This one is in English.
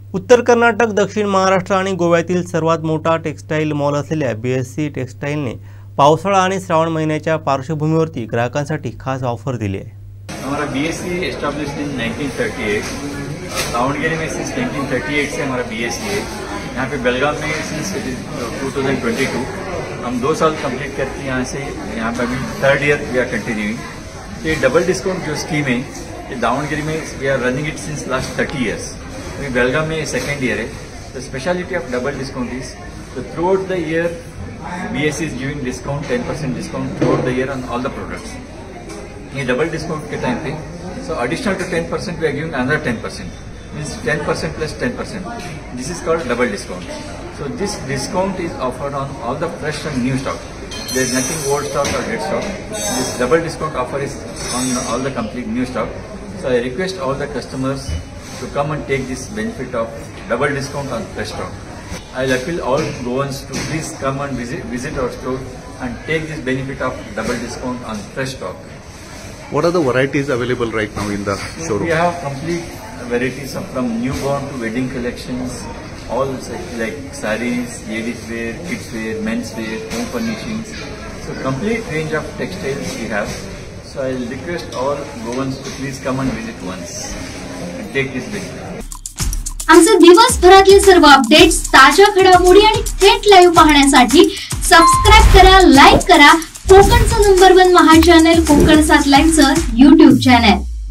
उत्तर कर्नाटक, दक्षिण महाराष्ट्र आणि गोव्यातील सर्वात मोठा टेक्सटाईल मॉल असलेल्या बीएससी टेक्सटाईलने पावसाळा आणि श्रावण महिन्याच्या पार्श्वभूमीवरती ग्राहकांसाठी खास ऑफर दिली आहे। हमारा बीएससी एस्टैब्लिश्ड इन 1938, दावणगेरे में सिंस 1938 से हमारा बीएससी है। यहाँ पे बेलगाम में सिंस 2022 हम 2 साल कंप्लीट करके यहाँ से यहाँ पे अभी 3rd year we are continuing. ये डबल डिस्काउंट जो स्कीम है ये दावणगेरे में we are running it since last 30 years. Belgaum में 2nd ईयर है। The speciality of double discount is throughout the year BSC is giving discount 10% discount throughout the year on all the products. ये double discount के time पे so additional to 10% we are giving another 10%, means 10% plus 10%. This is called double discount. So this discount is offered on all the fresh and new stock. There is nothing old stock or dead stock. This double discount offer is on all the complete new stock. So I request all the customers to come and take this benefit of double discount on fresh stock. I'll appeal all Goans to please come and visit our store and take this benefit of double discount on fresh stock. What are the varieties available right now in the showroom? We have complete varieties from newborn to wedding collections, all like sarees, ladies wear, kids wear, men's wear, home furnishings. So complete range of textiles we have. So I'll request all Goans to please come and visit once and take this benefit. आमचे दिवसभरातले सर्व updates, ताज्या घडामोडी आणि थेट live पाहण्यासाठी subscribe करा, like करा कोकणचं number 1 महा channel Konkan 7 लाईव्हचं YouTube चॅनल।